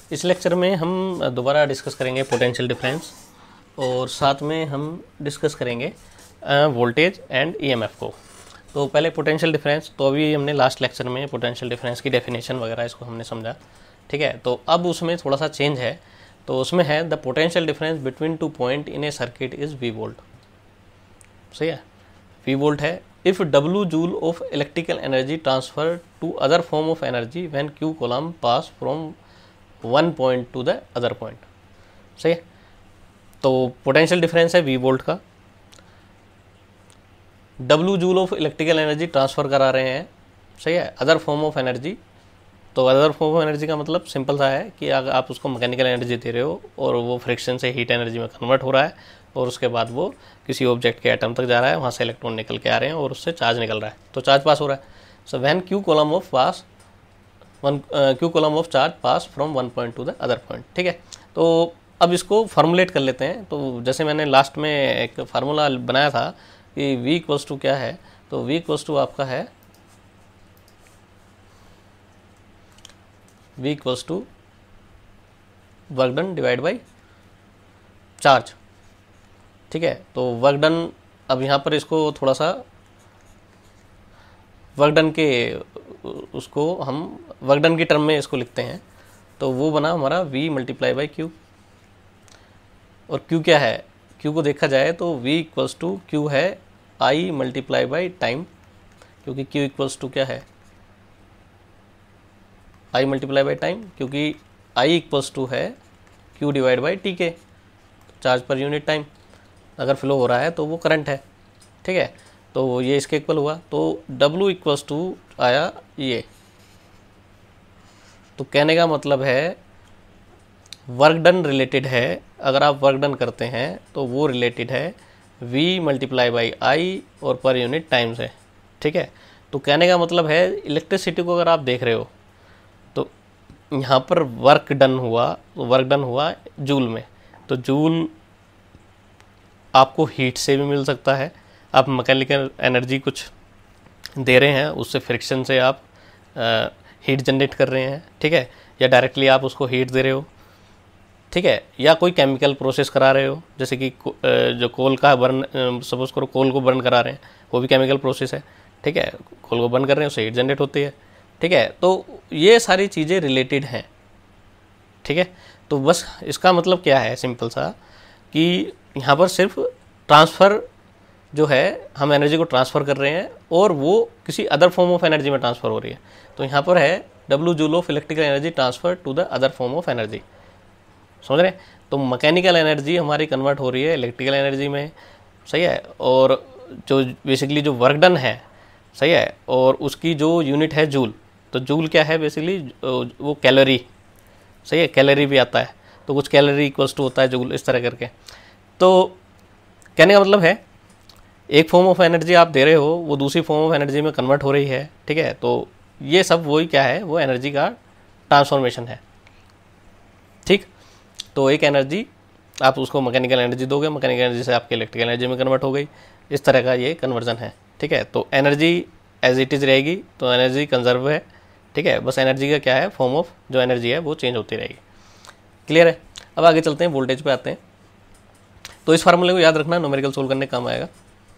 इस लेक्चर में हम दोबारा डिस्कस करेंगे पोटेंशियल डिफरेंस और साथ में हम डिस्कस करेंगे वोल्टेज एंड ईएमएफ को। तो पहले पोटेंशियल डिफरेंस, तो अभी हमने लास्ट लेक्चर में पोटेंशियल डिफरेंस की डेफिनेशन वगैरह इसको हमने समझा, ठीक है। तो अब उसमें थोड़ा सा चेंज है, तो उसमें है the potential difference between two point in a circuit is V volt. सही है, वी वोल्ट है। If W joule of electrical energy transfer to other form of energy when Q coulomb pass from one point to the other point. सही है, तो potential difference है V volt का। W joule of electrical energy transfer करा रहे हैं, सही है, अदर फॉर्म ऑफ एनर्जी। तो अदर फॉर्म ऑफ एनर्जी का मतलब सिंपल सा है कि अगर आप उसको मैकेनिकल एनर्जी दे रहे हो और वो फ्रिक्शन से हीट एनर्जी में कन्वर्ट हो रहा है और उसके बाद वो किसी ऑब्जेक्ट के एटम तक जा रहा है, वहाँ से इलेक्ट्रॉन निकल के आ रहे हैं और उससे चार्ज निकल रहा है, तो चार्ज पास हो रहा है। So when Q coulomb of charge pass from one point to the other point, ठीक है। तो अब इसको फॉर्मुलेट कर लेते हैं। तो जैसे मैंने लास्ट में एक फार्मूला बनाया था कि V इक्वल्स टू क्या है, तो V इक्वल्स टू आपका है V equals to work done divide by charge, ठीक है। तो वर्क डन, अब यहाँ पर इसको थोड़ा सा वर्क डन के उसको हम वर्क डन की टर्म में इसको लिखते हैं, तो वो बना हमारा V मल्टीप्लाई बाई Q। और Q क्या है, Q को देखा जाए तो V इक्वल्स टू Q है I मल्टीप्लाई बाई टाइम, क्योंकि Q इक्वल्स टू क्या है I मल्टीप्लाई बाई टाइम, क्योंकि I इक्वल्स टू है Q डिवाइड बाई टी के, चार्ज पर यूनिट टाइम। अगर फ्लो हो रहा है तो वो करंट है, ठीक है। तो ये इसके इक्वल हुआ, तो W इक्वल्स टू आया ये। तो कहने का मतलब है वर्क डन रिलेटेड है, अगर आप वर्क डन करते हैं तो वो रिलेटेड है V मल्टीप्लाई बाई I और पर यूनिट टाइम से, ठीक है। तो कहने का मतलब है इलेक्ट्रिसिटी को अगर आप देख रहे हो तो यहाँ पर वर्क डन हुआ, तो वर्क डन हुआ जूल में। तो जूल आपको हीट से भी मिल सकता है, आप मैकेनिकल एनर्जी कुछ दे रहे हैं, उससे फ्रिक्शन से आप हीट जनरेट कर रहे हैं, ठीक है, या डायरेक्टली आप उसको हीट दे रहे हो, ठीक है, या कोई केमिकल प्रोसेस करा रहे हो, जैसे कि जो कोल का बर्न, सपोज करो कोल को बर्न करा रहे हैं, वो भी केमिकल प्रोसेस है, ठीक है। कोल को बर्न कर रहे हैं, उससे हीट जनरेट होती है, ठीक है। तो ये सारी चीज़ें रिलेटेड हैं, ठीक है। तो बस इसका मतलब क्या है, सिंपल सा, कि यहाँ पर सिर्फ ट्रांसफ़र जो है, हम एनर्जी को ट्रांसफ़र कर रहे हैं और वो किसी अदर फॉर्म ऑफ एनर्जी में ट्रांसफ़र हो रही है। तो यहाँ पर है W joule of electrical energy transfer to the other form of energy, समझ रहे हैं। तो मैकेनिकल एनर्जी हमारी कन्वर्ट हो रही है इलेक्ट्रिकल एनर्जी में, सही है। और जो बेसिकली जो वर्क डन है, सही है, और उसकी जो यूनिट है जूल, तो जूल क्या है बेसिकली, वो कैलोरी, सही है, कैलोरी भी आता है, तो कुछ कैलोरी इक्वल्स टू होता है जूल, इस तरह करके। तो कहने का मतलब है एक फॉर्म ऑफ एनर्जी आप दे रहे हो, वो दूसरी फॉर्म ऑफ एनर्जी में कन्वर्ट हो रही है, ठीक है। तो ये सब वही क्या है, वो एनर्जी का ट्रांसफॉर्मेशन है, ठीक। तो एक एनर्जी आप उसको मैकेनिकल एनर्जी दोगे, मैकेनिकल एनर्जी से आपकी इलेक्ट्रिकल एनर्जी में कन्वर्ट हो गई, इस तरह का ये कन्वर्जन है, ठीक है। तो एनर्जी एज इट इज़ रहेगी, तो एनर्जी कंजर्व है, ठीक है। बस एनर्जी का क्या है, फॉर्म ऑफ जो एनर्जी है वो चेंज होती रहेगी। क्लियर है। अब आगे चलते हैं, वोल्टेज पे आते हैं। तो इस फार्मूले को याद रखना, न्यूमेरिकल सोल्व करने काम आएगा।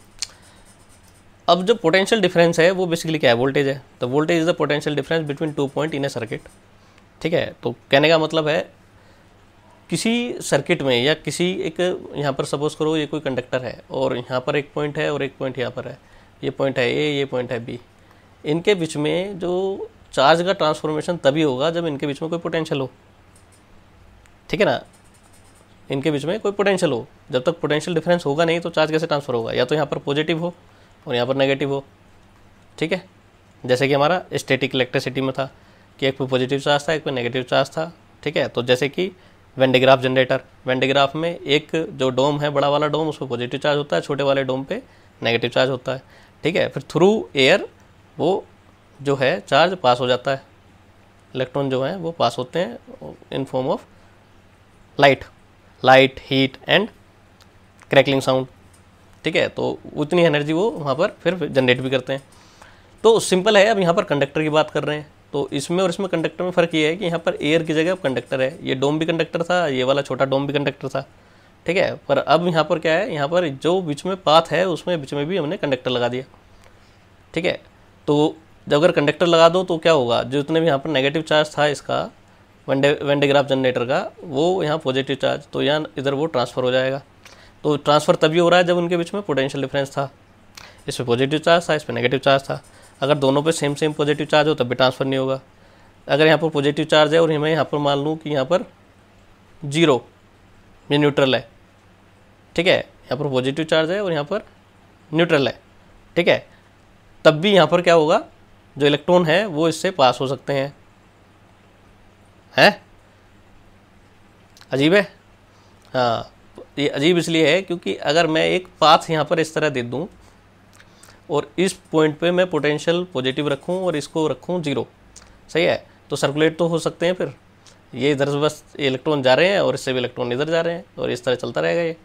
अब जो पोटेंशियल डिफरेंस है वो बेसिकली क्या है, वोल्टेज है। तो voltage is the potential difference between two point in a circuit, ठीक है। तो कहने का मतलब है किसी सर्किट में या किसी एक, यहाँ पर सपोज करो ये कोई कंडक्टर है और यहाँ पर एक पॉइंट है और एक पॉइंट यहाँ पर है, ये पॉइंट है ए, ये पॉइंट है बी। इनके बीच में जो चार्ज का ट्रांसफॉर्मेशन तभी होगा जब इनके बीच में कोई पोटेंशियल हो, ठीक है ना। इनके बीच में कोई पोटेंशियल हो, जब तक पोटेंशियल डिफरेंस होगा नहीं तो चार्ज कैसे ट्रांसफर होगा, या तो यहाँ पर पॉजिटिव हो और यहाँ पर नेगेटिव हो, ठीक है। जैसे कि हमारा स्टैटिक इलेक्ट्रिसिटी में था कि एक पे पॉजिटिव चार्ज था, एक पे नेगेटिव चार्ज था, ठीक है। तो जैसे कि Van de Graaff generator, Van de Graaff में एक जो डोम है, बड़ा वाला डोम, उस पर पॉजिटिव चार्ज होता है, छोटे वाले डोम पे नेगेटिव चार्ज होता है, ठीक है। फिर थ्रू एयर वो जो है चार्ज पास हो जाता है, इलेक्ट्रॉन जो हैं वो पास होते हैं in form of light, heat and crackling sound, ठीक है। तो उतनी एनर्जी वो वहाँ पर फिर जनरेट भी करते हैं। तो सिंपल है। अब यहाँ पर कंडक्टर की बात कर रहे हैं, तो इसमें और इसमें कंडक्टर में फ़र्क ये है कि यहाँ पर एयर की जगह कंडक्टर है, ये डोम भी कंडक्टर था, ये वाला छोटा डोम भी कंडक्टर था, ठीक है। पर अब यहाँ पर क्या है, यहाँ पर जो बीच में पाथ है उसमें बीच में भी हमने कंडक्टर लगा दिया, ठीक है। तो जब अगर कंडक्टर लगा दो तो क्या होगा, जो जितने भी यहाँ पर नेगेटिव चार्ज था इसका वेन डे ग्राफ जनरेटर का, वो यहाँ पॉजिटिव चार्ज, तो यहाँ इधर वो ट्रांसफ़र हो जाएगा। तो ट्रांसफ़र तभी हो रहा है जब उनके बीच में पोटेंशियल डिफरेंस था, इस पर पॉजिटिव चार्ज था, इस पर नेगेटिव चार्ज था। अगर दोनों पे सेम सेम पॉजिटिव चार्ज हो तब भी ट्रांसफ़र नहीं होगा। अगर यहाँ पर पॉजिटिव चार्ज है और मैं यहाँ पर मान लूँ कि यहाँ पर 0 ये न्यूट्रल है, ठीक है, यहाँ पर पॉजिटिव चार्ज है और यहाँ पर न्यूट्रल है, ठीक है, तब भी यहाँ पर क्या होगा, जो इलेक्ट्रॉन है वो इससे पास हो सकते हैं। अजीब है। हाँ, ये अजीब इसलिए है क्योंकि अगर मैं एक पाथ यहाँ पर इस तरह दे दूँ और इस पॉइंट पे मैं पोटेंशियल पॉजिटिव रखूँ और इसको रखूँ 0, सही है, तो सर्कुलेट तो हो सकते हैं। फिर ये इधर से बस इलेक्ट्रॉन जा रहे हैं और इससे भी इलेक्ट्रॉन इधर जा रहे हैं और इस तरह चलता रहेगा, ये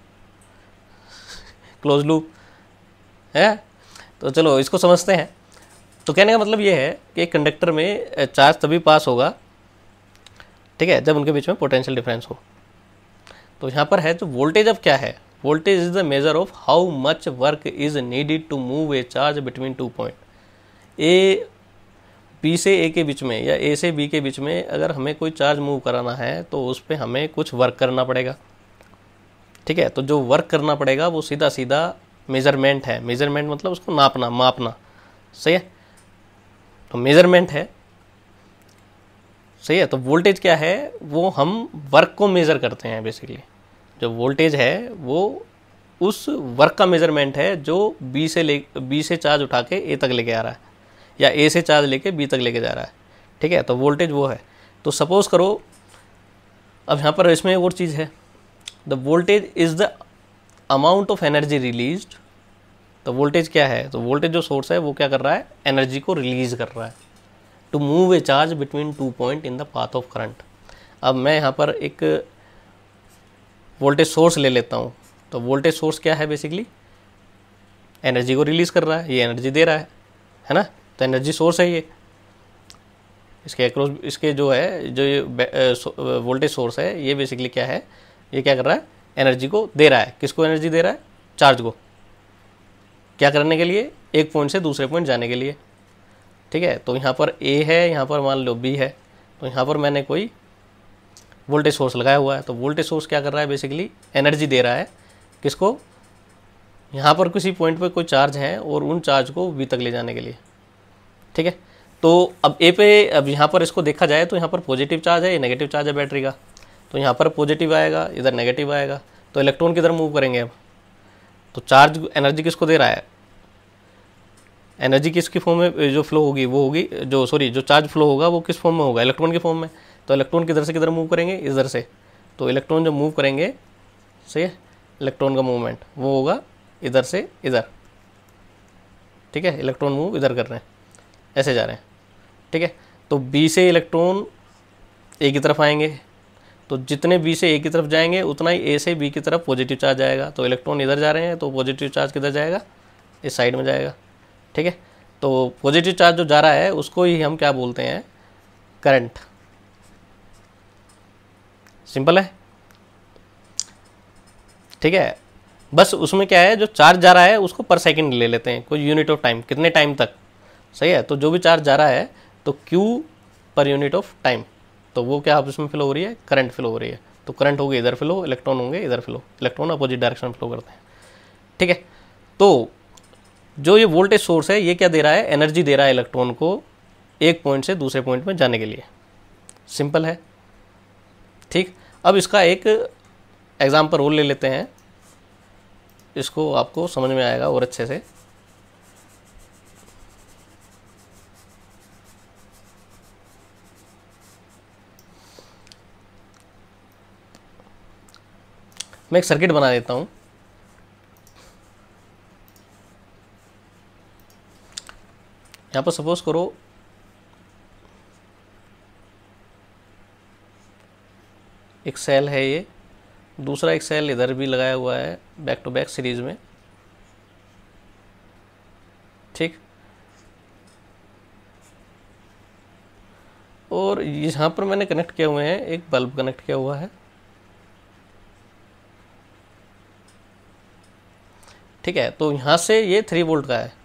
क्लोज लूप है। तो चलो इसको समझते हैं। तो कहने का मतलब ये है कि एक कंडक्टर में चार्ज तभी पास होगा, ठीक है, जब उनके बीच में पोटेंशियल डिफरेंस हो। तो यहाँ पर है जो वोल्टेज, अब क्या है, voltage is the measure of how much work is needed to move a charge between 2 point. A B से ए के बीच में या ए से बी के बीच में अगर हमें कोई चार्ज मूव कराना है तो उस पर हमें कुछ वर्क करना पड़ेगा, ठीक है। तो जो वर्क करना पड़ेगा वो सीधा सीधा मेजरमेंट है। मेजरमेंट मतलब उसको नापना, मापना, सही है, तो मेजरमेंट है, सही है। तो वोल्टेज क्या है, वो हम वर्क को मेज़र करते हैं बेसिकली। जो वोल्टेज है वो उस वर्क का मेजरमेंट है जो बी से चार्ज उठा के ए तक लेके आ रहा है या ए से चार्ज लेके बी तक लेके जा रहा है, ठीक है। तो वोल्टेज वो है। तो सपोज करो, अब यहाँ पर इसमें एक और चीज़ है, the voltage is the amount of energy released. तो वोल्टेज क्या है, तो वोल्टेज जो सोर्स है वो क्या कर रहा है, एनर्जी को रिलीज कर रहा है to move a charge between 2 point in the path of current. अब मैं यहाँ पर एक वोल्टेज सोर्स ले लेता हूँ। तो वोल्टेज सोर्स क्या है, बेसिकली एनर्जी को रिलीज़ कर रहा है, ये एनर्जी दे रहा है ना, तो एनर्जी सोर्स है ये। इसके अक्रॉस इसके जो है, जो ये वोल्टेज सोर्स है, ये बेसिकली क्या है, ये क्या कर रहा है, एनर्जी को दे रहा है। किसको एनर्जी दे रहा है, चार्ज को, क्या करने के लिए, एक पॉइंट से दूसरे पॉइंट जाने के लिए, ठीक है। तो यहाँ पर ए है, यहाँ पर मान लो बी है, तो यहाँ पर मैंने कोई वोल्टेज सोर्स लगाया हुआ है। तो वोल्टेज सोर्स क्या कर रहा है, बेसिकली एनर्जी दे रहा है किसको, यहाँ पर किसी पॉइंट पे कोई चार्ज है और उन चार्ज को बी तक ले जाने के लिए, ठीक है। तो अब ए पे, अब यहाँ पर इसको देखा जाए तो यहाँ पर पॉजिटिव चार्ज है, ये नेगेटिव चार्ज है बैटरी का, तो यहाँ पर पॉजिटिव आएगा, इधर नेगेटिव आएगा, तो इलेक्ट्रॉन किधर मूव करेंगे अब, तो चार्ज एनर्जी किसको दे रहा है, एनर्जी किसकी फॉर्म में जो फ्लो होगी वो होगी, जो चार्ज फ्लो होगा वो किस फॉर्म में होगा, इलेक्ट्रॉन की फॉर्म में। तो इलेक्ट्रॉन किधर से किधर मूव करेंगे, इधर से। तो इलेक्ट्रॉन जो मूव करेंगे, सही है, इलेक्ट्रॉन का मूवमेंट वो होगा इधर से इधर, ठीक है। इलेक्ट्रॉन मूव इधर कर रहे हैं, ऐसे जा रहे हैं, ठीक है। तो बी से इलेक्ट्रॉन ए की तरफ आएंगे, तो जितने बी से ए की तरफ जाएंगे उतना ही ए से बी की तरफ पॉजिटिव चार्ज आएगा। तो इलेक्ट्रॉन इधर जा रहे हैं तो पॉजिटिव चार्ज किधर जाएगा, इस साइड में जाएगा, ठीक है। तो पॉजिटिव चार्ज जो जा रहा है उसको ही हम क्या बोलते हैं, करंट। सिंपल है, ठीक है। बस उसमें क्या है, जो चार्ज जा रहा है उसको पर सेकंड ले लेते हैं, कोई यूनिट ऑफ टाइम, कितने टाइम तक, सही है। तो जो भी चार्ज जा रहा है तो Q per unit of time, तो वो क्या उसमें फ्लो हो रही है, करंट फ्लो हो रही है। तो करंट होगी इधर फ्लो, इलेक्ट्रॉन होंगे इधर फ्लो, इलेक्ट्रॉन अपोजिट डायरेक्शन में फ्लो करते हैं, ठीक है। तो जो ये वोल्टेज सोर्स है ये क्या दे रहा है, एनर्जी दे रहा है इलेक्ट्रॉन को एक पॉइंट से दूसरे पॉइंट में जाने के लिए। सिंपल है, ठीक। अब इसका एक एग्जाम्पल और ले लेते हैं, इसको आपको समझ में आएगा और अच्छे से। मैं एक सर्किट बना देता हूं। यहाँ पर सपोज करो एक सेल है, ये दूसरा एक सेल इधर भी लगाया हुआ है बैक टू बैक सीरीज में, ठीक। और यहाँ पर मैंने कनेक्ट किया हुए हैं, एक बल्ब कनेक्ट किया हुआ है, ठीक है। तो यहाँ से ये 3 वोल्ट का है,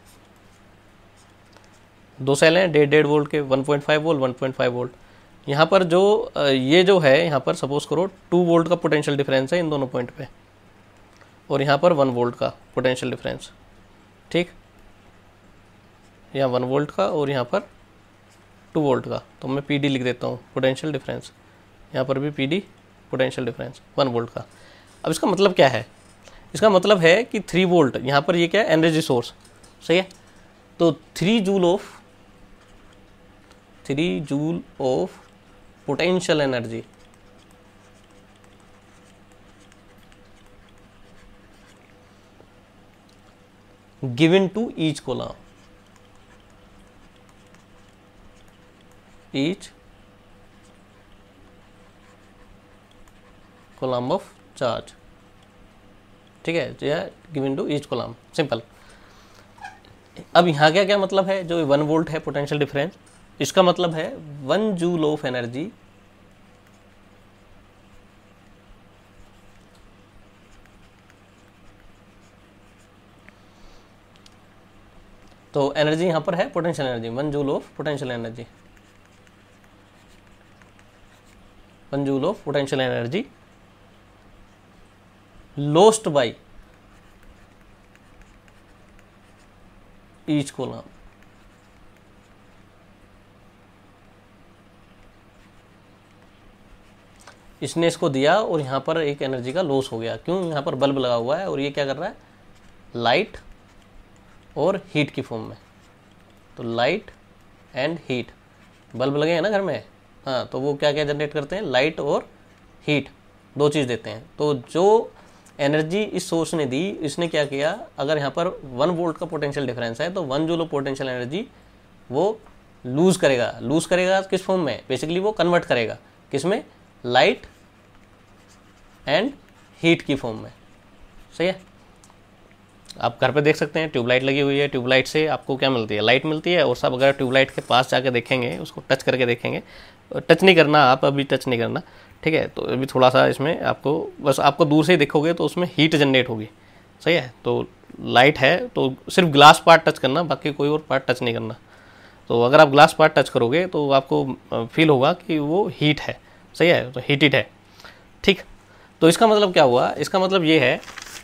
2 सेल हैं 1.5 वोल्ट के, 1.5 वोल्ट 1.5 वोल्ट। यहाँ पर जो ये जो है, यहाँ पर सपोज करो 2 वोल्ट का पोटेंशियल डिफरेंस है इन दोनों पॉइंट पे, और यहाँ पर 1 वोल्ट का पोटेंशियल डिफरेंस, ठीक। यहाँ 1 वोल्ट का और यहाँ पर 2 वोल्ट का, तो मैं PD लिख देता हूँ, पोटेंशियल डिफरेंस। यहाँ पर भी PD, पोटेंशियल डिफरेंस 1 वोल्ट का। अब इसका मतलब क्या है? इसका मतलब है कि 3 वोल्ट, यहाँ पर ये क्या है, एनर्जी सोर्स, सही है। तो 3 joule of potential energy given to each coulomb, each coulomb of charge, ठीक है, given to each coulomb, simple. अब यहाँ क्या क्या मतलब है, जो 1 वोल्ट है पोटेंशियल डिफरेंस, इसका मतलब है 1 जूल ऑफ एनर्जी तो एनर्जी यहाँ पर है potential energy, 1 joule of potential energy, 1 joule of potential energy lost by each column। इसने इसको दिया और यहाँ पर एक एनर्जी का लॉस हो गया, क्यों? यहाँ पर बल्ब लगा हुआ है और ये क्या कर रहा है, लाइट और हीट की फॉर्म में। तो लाइट एंड हीट, बल्ब लगे हैं ना घर में, हाँ, तो वो क्या क्या जनरेट करते हैं, लाइट और हीट, 2 चीज़ देते हैं। तो जो एनर्जी इस सोर्स ने दी, इसने क्या किया, अगर यहाँ पर 1 वोल्ट का पोटेंशियल डिफरेंस है तो 1 जूल ऑफ पोटेंशियल एनर्जी वो लूज करेगा किस फॉर्म में, बेसिकली वो कन्वर्ट करेगा किस में, लाइट एंड हीट की फॉर्म में, सही है। आप घर पे देख सकते हैं, ट्यूबलाइट लगी हुई है, ट्यूबलाइट से आपको क्या मिलती है, लाइट मिलती है। और सब अगर ट्यूबलाइट के पास जाके देखेंगे, उसको टच करके देखेंगे, टच नहीं करना आप, अभी टच नहीं करना, ठीक है। तो अभी थोड़ा सा इसमें आपको, बस आपको दूर से ही देखोगे तो उसमें हीट जनरेट होगी, सही है। तो लाइट है तो सिर्फ ग्लास पार्ट टच करना, बाकी कोई और पार्ट टच नहीं करना। तो अगर आप ग्लास पार्ट टच करोगे तो आपको फील होगा कि वो हीट है, सही है, तो हीटेड है, ठीक। तो इसका मतलब क्या हुआ, इसका मतलब ये है,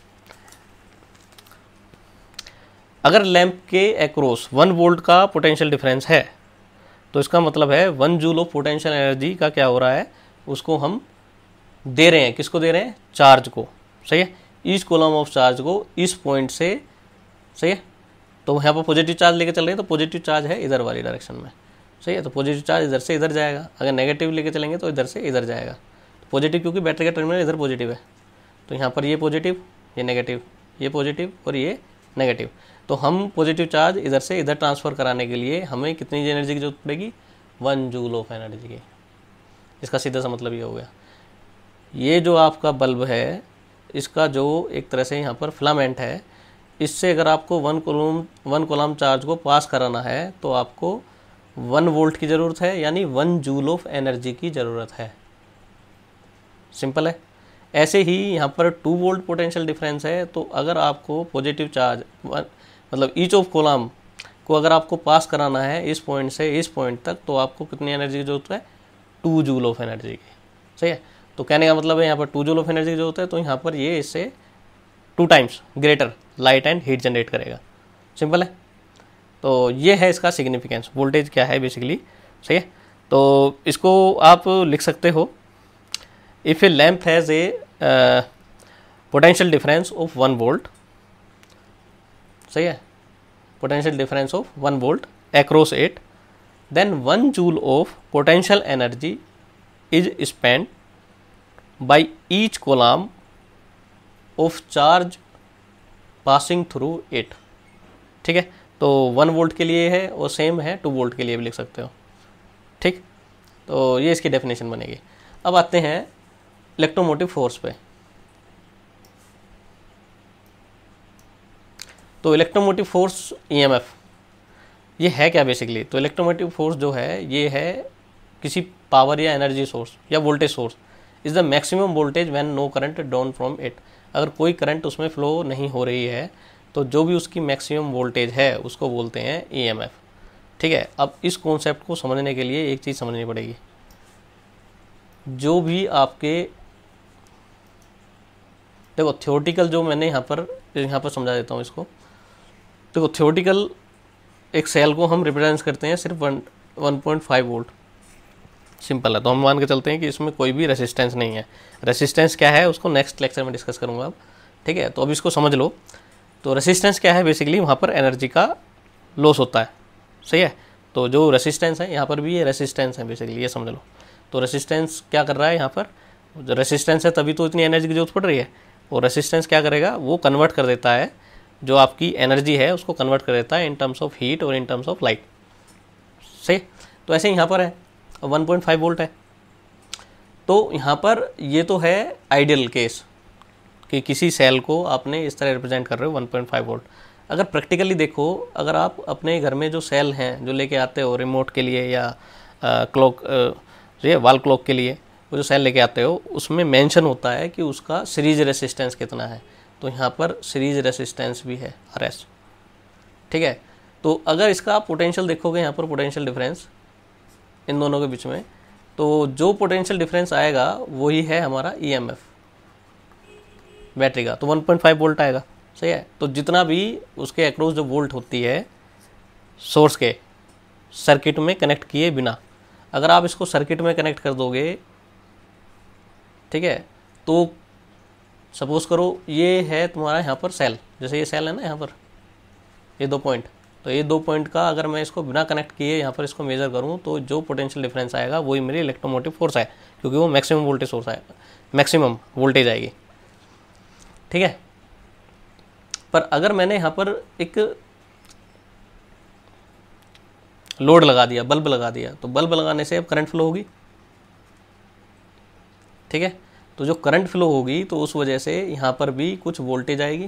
अगर लैंप के अक्रॉस 1 वोल्ट का पोटेंशियल डिफरेंस है तो इसका मतलब है 1 जूल ऑफ पोटेंशियल एनर्जी का क्या हो रहा है, उसको हम दे रहे हैं, किसको दे रहे हैं, चार्ज को, सही है, ईच कॉलम ऑफ चार्ज को इस पॉइंट से, सही है। तो यहाँ पर पॉजिटिव चार्ज लेके चल रहे हैं, तो पॉजिटिव चार्ज है इधर वाली डायरेक्शन में, सही है। तो पॉजिटिव चार्ज इधर से इधर जाएगा, अगर नेगेटिव लेके चलेंगे तो इधर से इधर जाएगा। तो पॉजिटिव, क्योंकि बैटरी का टर्मिनल इधर पॉजिटिव है, तो यहाँ पर ये पॉजिटिव, ये नेगेटिव, ये पॉजिटिव और ये नेगेटिव। तो हम पॉजिटिव चार्ज इधर से इधर ट्रांसफ़र कराने के लिए हमें कितनी एनर्जी की जरूरत पड़ेगी, 1 जूल ऑफ एनर्जी की। इसका सीधा सा मतलब ये हो गया। ये जो आपका बल्ब है, इसका जो एक तरह से यहाँ पर फिलामेंट है, इससे अगर आपको 1 कूलम चार्ज को पास कराना है तो आपको 1 वोल्ट की ज़रूरत है, यानी 1 जूल ऑफ एनर्जी की ज़रूरत है। सिंपल है। ऐसे ही यहाँ पर 2 वोल्ट पोटेंशियल डिफरेंस है, तो अगर आपको पॉजिटिव चार्ज मतलब ईच ऑफ कॉलम को अगर आपको पास कराना है इस पॉइंट से इस पॉइंट तक, तो आपको कितनी एनर्जी की जरूरत है, 2 जूल ऑफ एनर्जी की, सही है। तो कहने का मतलब है यहाँ पर 2 जूल ऑफ एनर्जी की जरूरत है, तो यहाँ पर ये इससे 2 times greater light and heat generate करेगा। सिंपल है। तो ये है इसका सिग्निफिकेंस, वोल्टेज क्या है बेसिकली, सही है। तो इसको आप लिख सकते हो, if a lamp has a potential difference of 1 volt, सही है, potential difference of 1 volt across it, then 1 joule of potential energy is spent by each coulomb of charge passing through it। ठीक है, तो 1 वोल्ट के लिए है और same है 2 वोल्ट के लिए भी लिख सकते हो। ठीक, तो ये इसकी डेफिनेशन बनेगी। अब आते हैं इलेक्ट्रोमोटिव फोर्स पे। तो इलेक्ट्रोमोटिव फोर्स ईएमएफ ये है क्या बेसिकली? तो इलेक्ट्रोमोटिव फोर्स जो है ये है किसी पावर या एनर्जी सोर्स या voltage source is the maximum voltage when no current drawn from it. अगर कोई करंट उसमें फ्लो नहीं हो रही है तो जो भी उसकी मैक्सिमम वोल्टेज है उसको बोलते हैं EMF। ठीक है, अब इस कॉन्सेप्ट को समझने के लिए एक चीज़ समझनी पड़ेगी। जो भी आपके देखो थ्योरेटिकल, जो मैंने यहाँ पर समझा देता हूँ इसको। देखो थ्योरेटिकल एक सेल को हम रिप्रेजेंट करते हैं सिर्फ 1.5 वोल्ट, सिंपल है। तो हम मान के चलते हैं कि इसमें कोई भी रेसिस्टेंस नहीं है। रेसिस्टेंस क्या है उसको नेक्स्ट लेक्चर में डिस्कस करूँगा अब, ठीक है। तो अब इसको समझ लो। तो रेसिस्टेंस क्या है, बेसिकली वहाँ पर एनर्जी का लॉस होता है, सही है। तो जो रेसिस्टेंस है यहाँ पर भी ये रेसिस्टेंस है बेसिकली, ये समझ लो। तो रेसिस्टेंस क्या कर रहा है यहाँ पर, जो रेसिस्टेंस है तभी तो इतनी एनर्जी की जरूरत पड़ रही है। और रेसिस्टेंस क्या करेगा, वो कन्वर्ट कर देता है जो आपकी एनर्जी है उसको कन्वर्ट कर देता है इन टर्म्स ऑफ हीट और इन टर्म्स ऑफ लाइट, सही। तो ऐसे यहाँ पर है 1.5 वोल्ट है। तो यहाँ पर ये तो है आइडियल केस कि किसी सेल को आपने इस तरह रिप्रेजेंट कर रहे हो 1.5 वोल्ट। अगर प्रैक्टिकली देखो, अगर आप अपने घर में जो सेल हैं जो लेके आते हो रिमोट के लिए या क्लॉक ये वॉल क्लॉक के लिए, वो जो सेल लेके आते हो उसमें मेंशन होता है कि उसका सीरीज रेसिस्टेंस कितना है। तो यहाँ पर सीरीज रेसिस्टेंस भी है RS, ठीक है। तो अगर इसका आप पोटेंशियल देखोगे यहाँ पर पोटेंशियल डिफरेंस इन दोनों के बीच में, तो जो पोटेंशियल डिफरेंस आएगा वही है हमारा EMF बैटरी का। तो 1.5 वोल्ट आएगा, सही है। तो जितना भी उसके अक्रॉस जो वोल्ट होती है सोर्स के सर्किट में कनेक्ट किए बिना, अगर आप इसको सर्किट में कनेक्ट कर दोगे, ठीक है, तो सपोज करो ये है तुम्हारा यहाँ पर सेल, जैसे ये सेल है ना यहाँ पर ये 2 पॉइंट, तो ये 2 पॉइंट का अगर मैं इसको बिना कनेक्ट किए यहाँ पर इसको मेजर करूँ तो जो पोटेंशियल डिफरेंस आएगा वही मेरी इलेक्ट्रोमोटिव फोर्स है, क्योंकि वो मैक्सिमम वोल्टेज सोर्स है, मैक्सिमम वोल्टेज आएगी, ठीक है। पर अगर मैंने यहाँ पर एक लोड लगा दिया, बल्ब लगा दिया, तो बल्ब लगाने से अब करंट फ्लो होगी, ठीक है। तो जो करंट फ्लो होगी तो उस वजह से यहाँ पर भी कुछ वोल्टेज आएगी,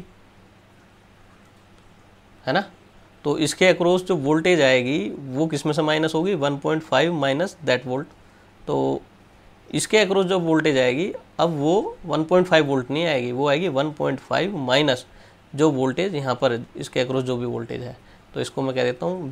है ना। तो इसके अक्रॉस जो वोल्टेज आएगी वो किस में से माइनस होगी, 1.5 माइनस दैट वोल्ट। तो इसके अक्रॉस जो वोल्टेज आएगी अब वो 1.5 वोल्ट नहीं आएगी, वो आएगी 1.5 माइनस जो वोल्टेज यहाँ पर इसके अक्रॉस जो भी वोल्टेज है। तो इसको मैं कह देता हूँ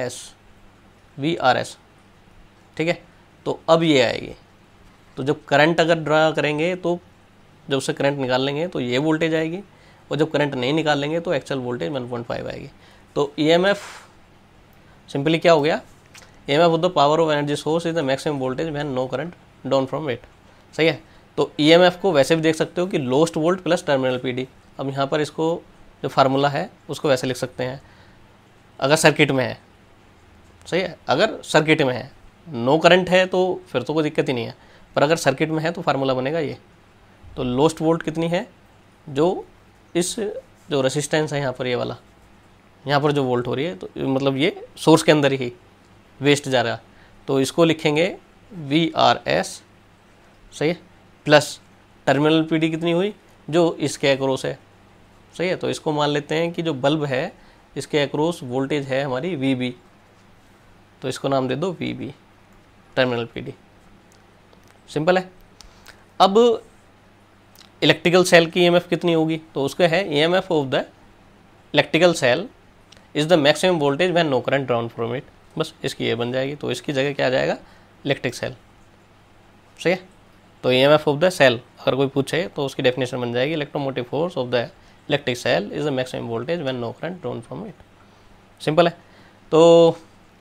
VRS, ठीक है। तो अब ये आएगी। तो जब करंट अगर ड्रा करेंगे तो जब उससे करंट निकाल लेंगे तो ये वोल्टेज आएगी, और जब करंट नहीं निकाल लेंगे तो एक्चुअल वोल्टेज 1.5 आएगी। तो EMF सिंपली क्या हो गया, EMF of the power of energy source is the maximum voltage when no current down from it, सही है। तो EMF को वैसे भी देख सकते हो कि lost volt plus terminal PD। अब यहाँ पर इसको जो फार्मूला है उसको वैसे लिख सकते हैं, अगर सर्किट में है, सही है। अगर सर्किट में है, नो करंट है तो फिर तो कोई दिक्कत ही नहीं है, पर अगर सर्किट में है तो फार्मूला बनेगा ये। तो लोस्ट वोल्ट कितनी है, जो इस जो रेसिस्टेंस है यहाँ पर ये वाला, यहाँ पर जो वोल्ट हो रही है, तो मतलब ये सोर्स के अंदर ही वेस्ट जा रहा है, तो इसको लिखेंगे VRS, सही है, प्लस टर्मिनल PD कितनी हुई, जो इसके अक्रॉस है, सही है। तो इसको मान लेते हैं कि जो बल्ब है इसके अक्रॉस वोल्टेज है हमारी VB, तो इसको नाम दे दो VB टर्मिनल PD, सिंपल है। अब इलेक्ट्रिकल सेल की EMF कितनी होगी, तो उसका है EMF of the electrical cell is the maximum voltage when no current drawn from it, बस इसकी ये बन जाएगी। तो इसकी जगह क्या आ जाएगा, इलेक्ट्रिक सेल, सही है। तो EMF ऑफ द सेल अगर कोई पूछे तो उसकी डेफिनेशन बन जाएगी, electromotive force of the electric cell is the maximum voltage when no current drawn from it, simple है। तो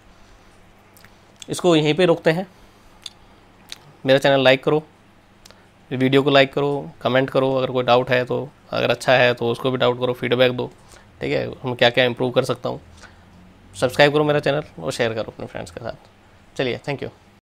इसको यहीं पे रोकते हैं। मेरा चैनल लाइक करो, वीडियो को लाइक करो, कमेंट करो, अगर कोई डाउट है तो, अगर अच्छा है तो उसको भी डाउट करो, फीडबैक दो, ठीक है, हम क्या क्या इम्प्रूव कर सकता हूँ। सब्सक्राइब करो मेरा चैनल और शेयर करो अपने फ्रेंड्स के साथ। चलिए, थैंक यू।